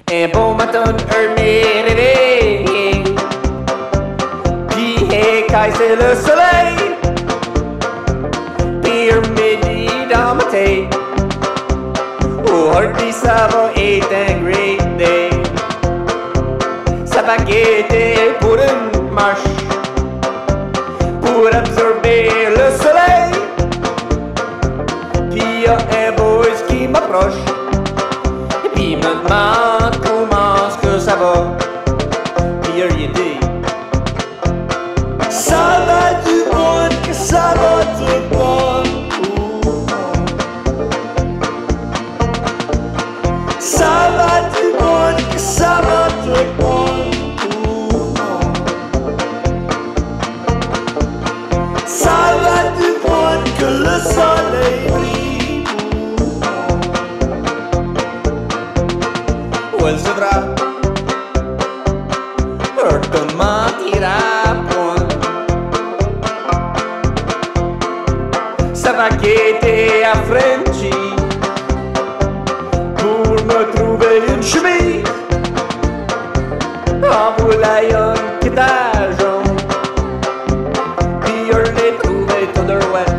Un beau matin, un réveillé, puis c'est le soleil, puis un midi dans ma tête. Aujourd'hui ça va être un great day. Ça va guetter pour une marche, pour absorber le soleil. Puis y a un boys qui m'approche, et puis me demande comment est-ce que ça va. Puis rien dit. Ça va du bon, que ça va du bon. Ça va du bon, que ça va du bon. Ça va du bon, que le soleil brille. Elle se fera, elle te mentira point. Ça va guetter à Frenchy pour me trouver une chemise en voulant qui t'a jaune. Puis je l'ai trouvé tout de ouais.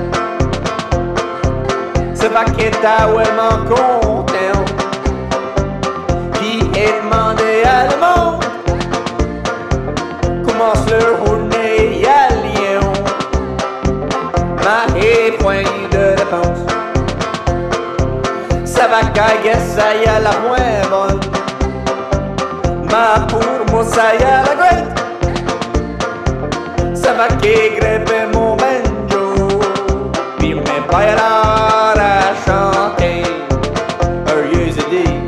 Ça va guetter vraiment content. Puis elle demandait à le monde comment se leur journée à Lyon. Ma point de réponse. Ça va qu'à ça y a la moins bonne. Ma pour moi ça y a la great. Ça va qu'à grepper mon banjo. Puis mes baillards à chanter. Heureux idée.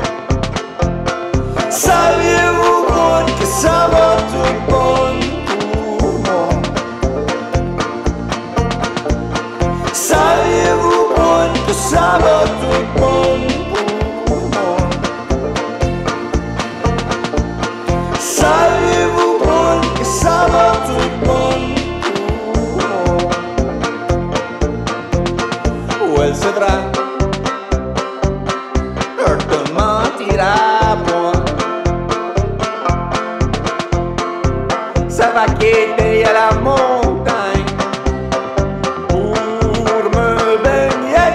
Saviez-vous bon que ça va tout bon pour moi? Saviez-vous bon que ça va tout bon pour moi? Saviez-vous bon que ça va tout bon pour moi? Où elle se fera, elle te mentira point. Ça va quitter à la montagne pour me baigner.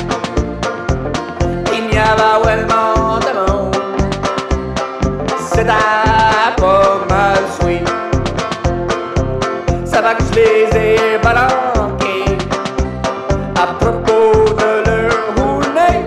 Il n'y a pas vraiment de monde. C'est pas mal sweet. Ça va que je les ai balanqués à propos de leur journée.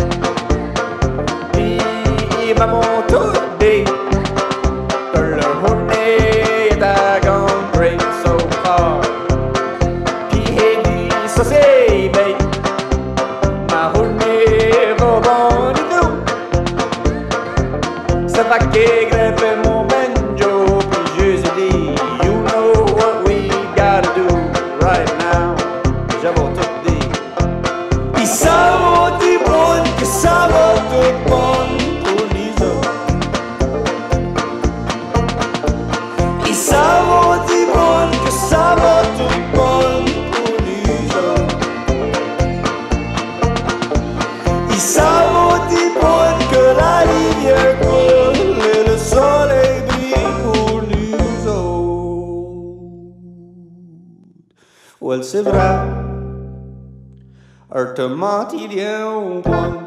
Puis ils m'ont tout dit. Leur journée est à gone great so far. Puis il dit ça c'est bien. Ma journée va bon du tout. Ça va qu'à grepper mon banjo. Puis je lui ai dit you know what we gotta do right now. J'avais tout dit. Puis ça va du bon, que ça va tout bon pour les autres. Et ça va du bon, que ça va tout bon pour les autres. Et ça va du bon, que la rivière coule et le soleil brille pour les autres. Well, c'est vrai, elle te mentit bien au point.